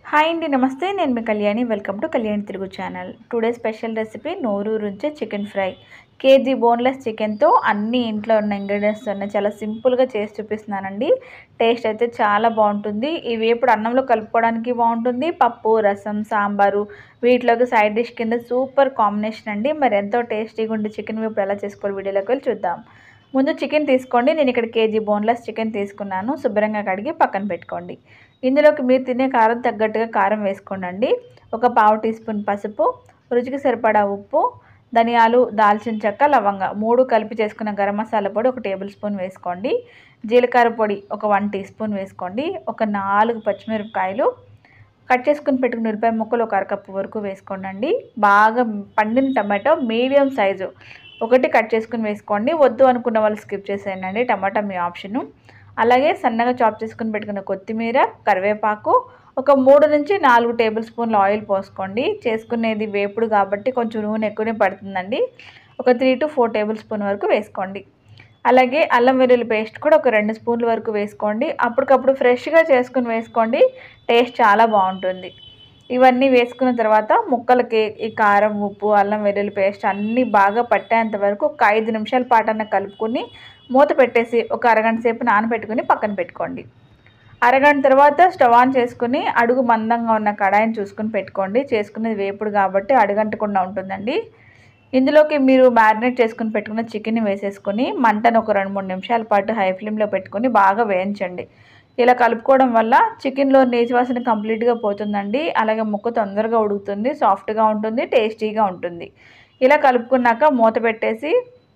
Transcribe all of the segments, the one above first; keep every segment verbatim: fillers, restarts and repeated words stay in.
Hi అండి, నమస్తే. నేను మీ Kalyani. Welcome to Kalyani Telugu channel. Today special recipe నోరూరుంచే చికెన్ ఫ్రై. కేజీ బోన్లెస్ చికెన్తో అన్ని ఇంట్లో ఉన్న ఇంగ్రీడియంట్స్ ఉన్నాయి. చాలా సింపుల్గా చేసి చూపిస్తున్నానండి. టేస్ట్ అయితే చాలా బాగుంటుంది. ఇవి ఎప్పుడు అన్నంలో కలుపుకోవడానికి బాగుంటుంది. పప్పు, రసం, సాంబారు వీటిలోకి సైడ్ డిష్ కింద సూపర్ కాంబినేషన్ అండి. మరి ఎంతో టేస్టీగా ఉండే చికెన్ వేపుడు ఎలా చేసుకోవాలి వీడియోలోకి వెళ్ళి చూద్దాం. ముందు చికెన్ తీసుకోండి. నేను ఇక్కడ కేజీ బోన్లెస్ చికెన్ తీసుకున్నాను. శుభ్రంగా కడిగి పక్కన పెట్టుకోండి. ఇందులోకి మీరు తినే కారం తగ్గట్టుగా కారం వేసుకోండి. ఒక పావు టీ స్పూన్ పసుపు, రుచికి సరిపడా ఉప్పు, ధనియాలు, దాల్చిన చెక్క, లవంగ మూడు కలిపి చేసుకున్న గరం మసాలా పొడి ఒక టేబుల్ స్పూన్ వేసుకోండి. జీలకర్ర పొడి ఒక వన్ టీ స్పూన్ వేసుకోండి. ఒక నాలుగు పచ్చిమిరపకాయలు కట్ చేసుకుని పెట్టుకున్న ఉల్లిపాయ ముక్కలు ఒక అరకప్పు వరకు వేసుకోండి. బాగా పండిన టమాటో మీడియం సైజు ఒకటి కట్ చేసుకుని వేసుకోండి. వద్దు అనుకున్న వాళ్ళు స్కిప్ చేసేయండి. టమాటా మీ ఆప్షను. అలాగే సన్నగా చాప్ చేసుకుని పెట్టుకున్న కొత్తిమీర, కరివేపాకు, ఒక మూడు నుంచి నాలుగు టేబుల్ స్పూన్ల ఆయిల్ పోసుకోండి. చేసుకునేది వేపుడు కాబట్టి కొంచెం నూనె ఎక్కువనే పడుతుందండి. ఒక three to four tablespoon వరకు వేసుకోండి. అలాగే అల్లం వెల్లుల్లి పేస్ట్ కూడా ఒక రెండు స్పూన్ల వరకు వేసుకోండి. అప్పటికప్పుడు ఫ్రెష్గా చేసుకుని వేసుకోండి. టేస్ట్ చాలా బాగుంటుంది. ఇవన్నీ వేసుకున్న తర్వాత ముక్కలకి ఈ కారం, ఉప్పు, అల్లం వెల్లుల్లి పేస్ట్ అన్నీ బాగా పట్టేంత వరకు ఒక ఐదు నిమిషాల పాటన కలుపుకొని మూత పెట్టేసి ఒక అరగంట సేపు నానబెట్టుకుని పక్కన పెట్టుకోండి. అరగంట తర్వాత స్టవ్ ఆన్ చేసుకుని అడుగు మందంగా ఉన్న కడాయిని చూసుకుని పెట్టుకోండి. చేసుకునేది వేపుడు కాబట్టి అడుగంటకుండా ఉంటుందండి. ఇందులోకి మీరు మ్యారినేట్ చేసుకుని పెట్టుకున్న చికెన్ని వేసేసుకొని మంటను ఒక రెండు మూడు నిమిషాల పాటు హై ఫ్లేమ్లో పెట్టుకొని బాగా వేయించండి. ఇలా కలుపుకోవడం వల్ల చికెన్లో నీచు వాసన కంప్లీట్గా పోతుందండి. అలాగే ముక్క తొందరగా ఉడుకుతుంది, సాఫ్ట్గా ఉంటుంది, టేస్టీగా ఉంటుంది. ఇలా కలుపుకున్నాక మూత పెట్టేసి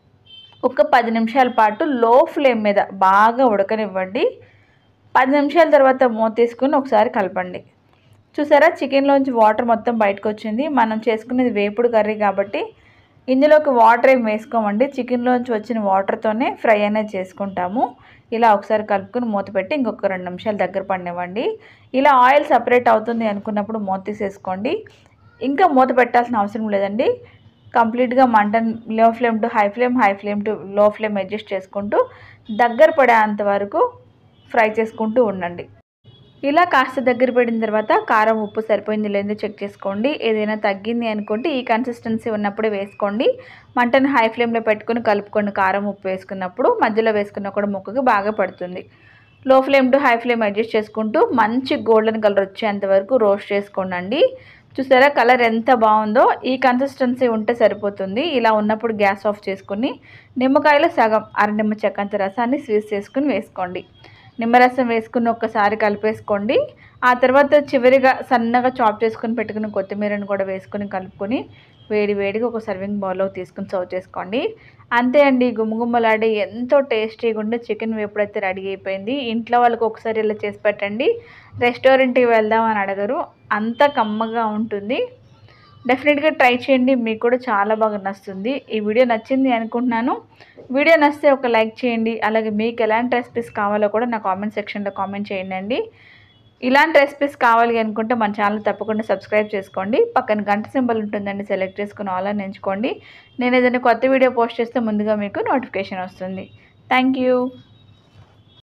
ఒక పది నిమిషాల పాటు లో ఫ్లేమ్ మీద బాగా ఉడకనివ్వండి. పది నిమిషాల తర్వాత మూత తీసుకుని ఒకసారి కలపండి. చూసారా, చికెన్లోంచి వాటర్ మొత్తం బయటకు వచ్చింది. మనం చేసుకునేది వేపుడు కర్రీ కాబట్టి ఇందులోకి వాటర్ ఏం వేసుకోమండి. చికెన్లోంచి వచ్చిన వాటర్తోనే ఫ్రై అనేది చేసుకుంటాము. ఇలా ఒకసారి కలుపుకొని మూత పెట్టి ఇంకొక రెండు నిమిషాలు దగ్గర పడినివ్వండి. ఇలా ఆయిల్ సపరేట్ అవుతుంది అనుకున్నప్పుడు మూత తీసేసుకోండి. ఇంకా మూత పెట్టాల్సిన అవసరం లేదండి. కంప్లీట్గా మంటను low flame to high flame, high flame to low flame adjust చేసుకుంటూ దగ్గర పడేంత వరకు ఫ్రై చేసుకుంటూ ఉండండి. ఇలా కాస్త దగ్గర పడిన తర్వాత కారం, ఉప్పు సరిపోయింది లేదో చెక్ చేసుకోండి. ఏదైనా తగ్గింది అనుకుంటే ఈ కన్సిస్టెన్సీ ఉన్నప్పుడే వేసుకోండి. మంటను హై ఫ్లేమ్లో పెట్టుకుని కలుపుకోండి. కారం, ఉప్పు వేసుకున్నప్పుడు మధ్యలో వేసుకున్న కూడా ముక్కకు బాగా పడుతుంది. Low flame to high flame adjust చేసుకుంటూ మంచి గోల్డెన్ కలర్ వచ్చేంత వరకు రోస్ట్ చేసుకోండి. చూసారా కలర్ ఎంత బాగుందో. ఈ కన్సిస్టెన్సీ ఉంటే సరిపోతుంది. ఇలా ఉన్నప్పుడు గ్యాస్ ఆఫ్ చేసుకుని నిమ్మకాయలో సగం అర నిమ్మ చెక్కంత రసాన్ని స్వీజ్ చేసుకుని వేసుకోండి. నిమ్మరసం వేసుకుని ఒక్కసారి కలిపేసుకోండి. ఆ తర్వాత చివరిగా సన్నగా చాప్ చేసుకుని పెట్టుకుని కొత్తిమీరను కూడా వేసుకుని కలుపుకొని వేడి వేడిగా ఒక సర్వింగ్ బౌల్లో తీసుకుని సర్వ్ చేసుకోండి. అంతే అండి, గుమ్మగుమ్మలాడే ఎంతో టేస్టీగా ఉండే చికెన్ వేపుడు అయితే రెడీ అయిపోయింది. ఇంట్లో వాళ్ళకి ఒకసారి ఇలా చేసి పెట్టండి. రెస్టారెంట్కి వెళ్దామని అడగరు, అంత కమ్మగా ఉంటుంది. డెఫినెట్గా ట్రై చేయండి, మీకు కూడా చాలా బాగా నచ్చుతుంది. ఈ వీడియో నచ్చింది అనుకుంటున్నాను. వీడియో నచ్చితే ఒక లైక్ చేయండి. అలాగే మీకు ఎలాంటి రెసిపీస్ కావాలో కూడా నా కామెంట్ సెక్షన్లో కామెంట్ చేయండి. ఇలాంటి రెసిపీస్ కావాలి అనుకుంటే మన ఛానల్ తప్పకుండా సబ్స్క్రైబ్ చేసుకోండి. పక్కన గంట సింబల్ ఉంటుందండి, సెలెక్ట్ చేసుకుని ఆల్ అని ఎంచుకోండి. నేను ఏదైనా కొత్త వీడియో పోస్ట్ చేస్తే ముందుగా మీకు నోటిఫికేషన్ వస్తుంది. Thank you.